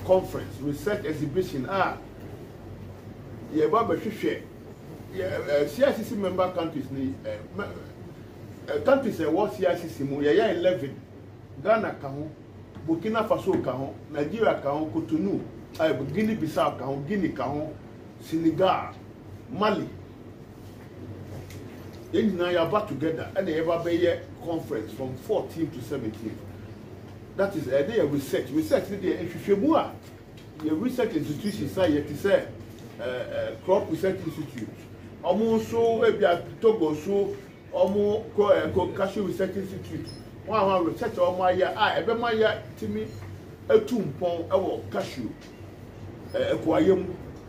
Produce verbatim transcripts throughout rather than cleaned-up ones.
conference research exhibition ah ye ba be hwehwe C I C C member countries ni countries e wo C I C C mu ye ya eleven Ghana ka ho Burkina Faso ka ho Nigeria ka ho Cotonou ay Guinea Bissau ka ho Guinea ka ho Senegal Mali then now you are back together and they ever be a conference from fourteen to seventeen. That is a day of research. Research is the Efifemua. The research institution say say uh crop research institute. Almost so maybe a Togo so almost Cashew Research Institute. One one research all my year ah ebe my year timi etumpon ewo cashew eh kwayem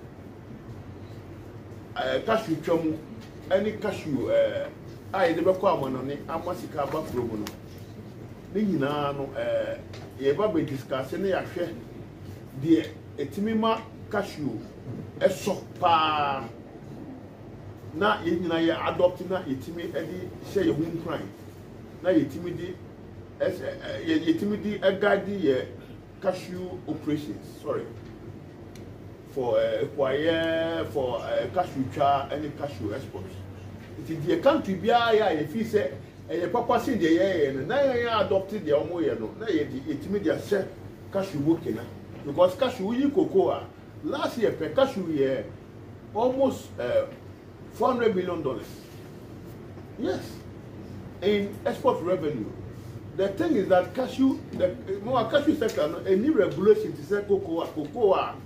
eh cashew twam any cashew eh ah de be kwa amono ne amasika ba promo no ni nyina no eh ye ba be discuss ne ya hwe de etimi ma cashew eso pa na ye nyina ye adopt na etimi edi hye ye hu nkran na yetimi di as yetimi di agadi ye cashew operations sorry for acquire for cashew cha any cashew exports it is the country bia ya ye fi say e papa sin de ye na ye adopted the omo ye no na ye di yetimi di ase cashew working because cashew yi cocoa last year per cashew ye almost uh, four hundred million dollars yes in export revenue. The thing is that cashew, the more cashew sector, no, any regulation to say cocoa, cocoa,